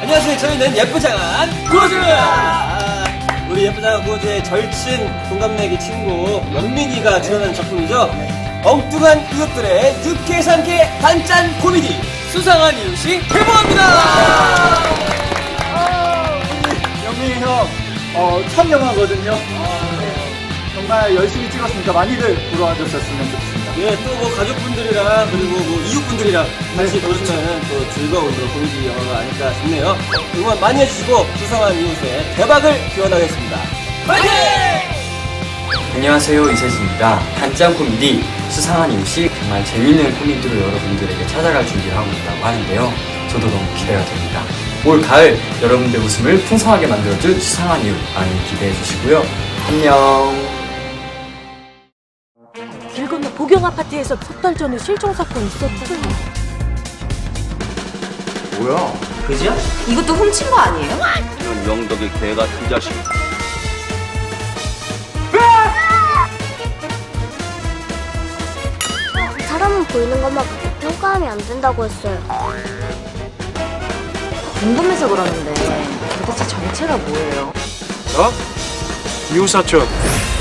안녕하세요. 저희는 예쁘장한 구호주! 우리 예쁘장한 구호주의 절친 동갑내기 친구 영민이가 출연한 작품이죠. 엉뚱한 이웃들의 유쾌상쾌 단짠 코미디 수상한 이웃이 개봉합니다. 영민이 형, 첫 영화거든요. 정말 열심히 찍었으니까 많이들 보러 와주셨으면 좋겠습니다. 네, 또 뭐 가족분들이랑 그리고 뭐 이웃분들이랑 같이 보시면 또 즐거운 그런 코미디 영화가 아닐까 싶네요. 응원 많이 해주시고 수상한 이웃의 대박을 기원하겠습니다. 파이팅! 안녕하세요, 이세진입니다. 단짠 코미디 수상한 이웃이 정말 재밌는 코미디로 여러분들에게 찾아갈 준비를 하고 있다고 하는데요. 저도 너무 기대가 됩니다. 올 가을 여러분들 웃음을 풍성하게 만들어줄 수상한 이웃 많이 기대해 주시고요. 안녕. 길 건너 보경 아파트에서 석 달 전에 실종 사건 있었잖아. 뭐야? 그지야? 이것도 훔친 거 아니에요? 이런 영덕의 개 같은 자식. 사람은 보이는 것만 보고 평가하면 안 된다고 했어요. 궁금해서 그러는데 도대체 정체가 뭐예요? 이웃사촌